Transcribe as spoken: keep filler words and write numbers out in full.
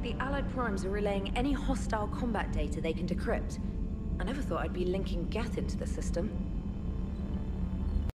apparently Allied primes are relaying any hostile combat data they can decrypt. I never thought I'd be linking Geth into the system.